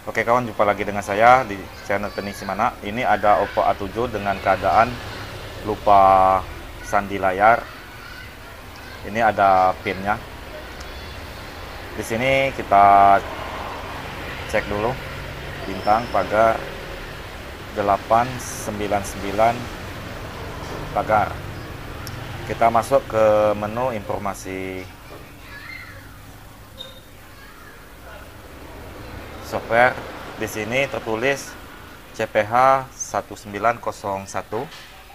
Oke kawan, jumpa lagi dengan saya di channel Teknik Simana. Ini ada Oppo A7 dengan keadaan lupa sandi layar. Ini ada pinnya. Di sini kita cek dulu bintang pagar 899 pagar. Kita masuk ke menu informasi software. Di sini tertulis CPH 1901.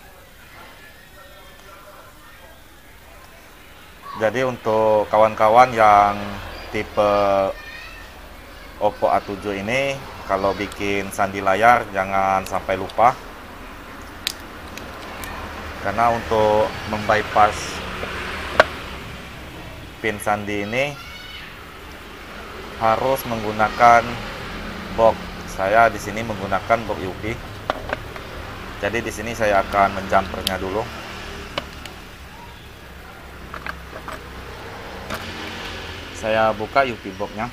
Jadi untuk kawan-kawan yang tipe Oppo A7 ini, kalau bikin sandi layar jangan sampai lupa, karena untuk membypass pin sandi ini harus menggunakan box. Saya di sini menggunakan box UV. Jadi di sini saya akan menjumpernya dulu. Saya buka UV box-nya.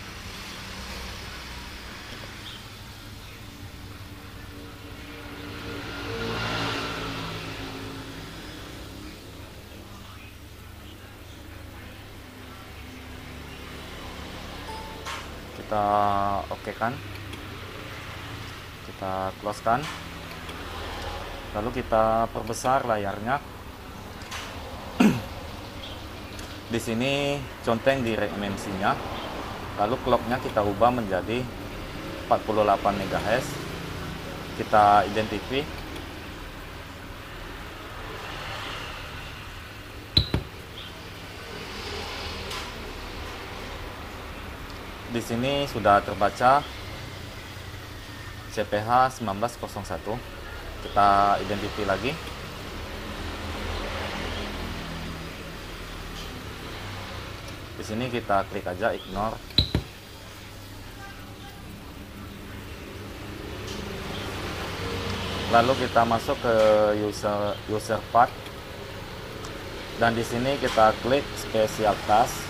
Kita oke kan, kita close kan, lalu kita perbesar layarnya. Di sini conteng di dimensinya, lalu clocknya kita ubah menjadi 48 MHz. Kita identify. Di sini sudah terbaca CPH 1901. Kita identify lagi. Di sini kita klik aja ignore. Lalu kita masuk ke user path, dan di sini kita klik special task.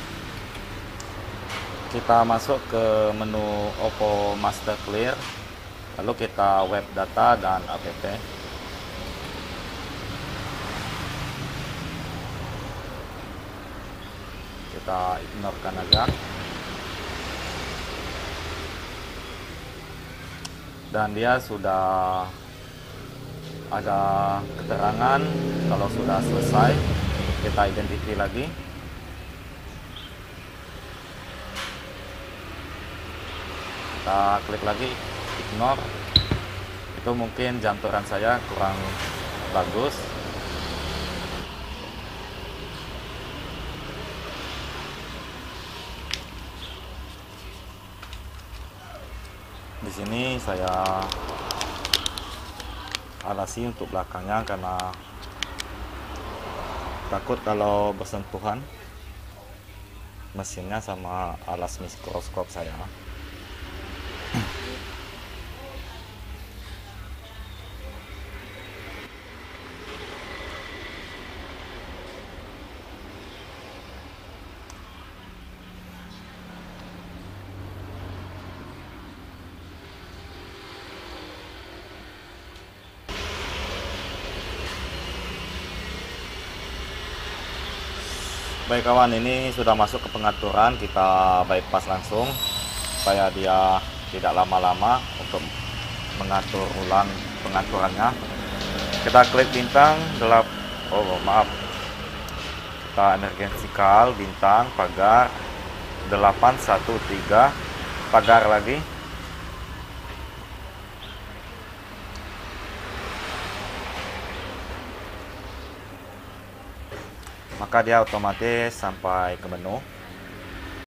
Kita masuk ke menu Oppo Master Clear, lalu kita web data dan app. Kita ignorekan aja. Dan dia sudah ada keterangan kalau sudah selesai. Kita identify lagi. Kita klik lagi ignore. Itu mungkin jumperan saya kurang bagus. Di sini saya alasi untuk belakangnya karena takut kalau bersentuhan mesinnya sama alas mikroskop saya. Baik kawan, ini sudah masuk ke pengaturan. Kita bypass langsung supaya dia tidak lama-lama untuk mengatur ulang pengaturannya. Kita klik bintang gelap. Oh maaf, kita emergensikal bintang pagar 813 pagar lagi. Maka dia otomatis sampai ke menu.